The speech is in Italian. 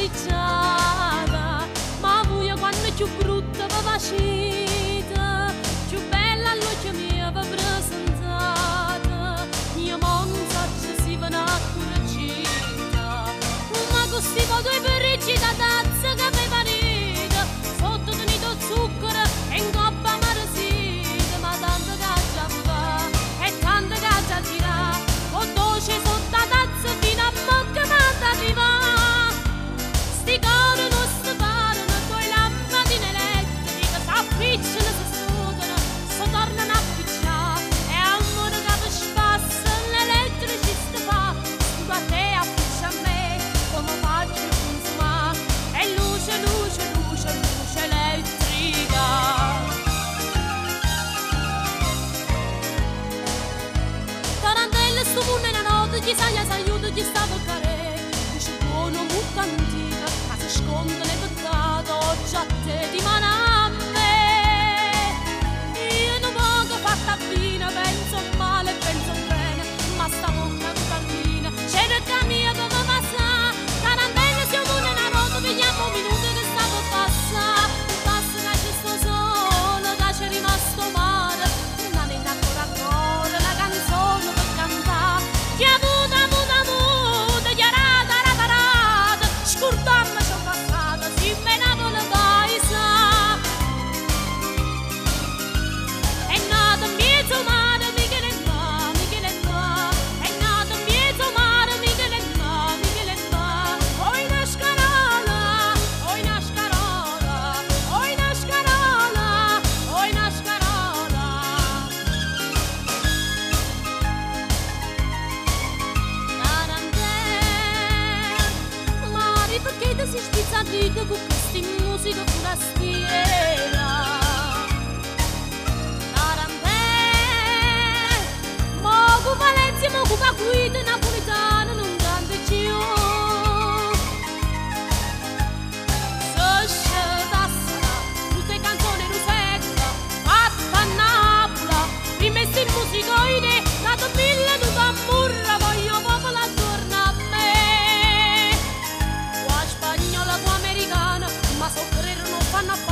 amareggiata, ma voi quando è più brutta vi facete, più bella all'occhio mio vi presentate, io non so se va a curacita, ma così poi due pericci da tazza che mi panite, sotto tenito zucchero e in coppa maresite, ma tanto che già va e tanto che già tira, con dolce sotto la tazza fino a bocca ma arriva. Sti cori non si parano, coi lampadine elettriche s'appicciano, si sudano, si tornano a picciare, e amore che vi spassa l'elettricista fa, tu a te appiccia a me, come faccio a consumare, e luce, luce, luce, luce elettrica. Tarantella sto mondo in notte, chi sa gli aiuto, chi sta a toccare, dice buono molto antica, ma si sconda le peccate, oggi a te di mano a me. Io non voglio fatta fine, penso male, penso bene, ma sta bocca che cammina, c'è la mia che va passa, tarantella si muove in notte, vediamo un minuto che sta per passare, passa che c'è sto sole, che c'è rimasto male, non è ancora ancora la canzone per cantare, chi ha avuto, avuto, avuto, chiarata, raparata, scurtamma c'ho passata, si menava la paesa. È nato in mezzo mare, Michele va, Michele va, è nato in mezzo mare, Michele va, Michele va, oi una scarola, oi una scarola, oi una scarola, oi una scarola. Tarantella, Mari, perché ti si spizza riga con questi musica forastiera? Tarantella, mo con Valencia, mo con Guida napoletana non canta più. Se scetassero tutte canzoni rusecca, fatta a Napoli, rimesse in musicoide, dato mille tu t'ammurra, voglio popolo attorno a me. Qua spagnola, qua americana, ma soffrire non fanno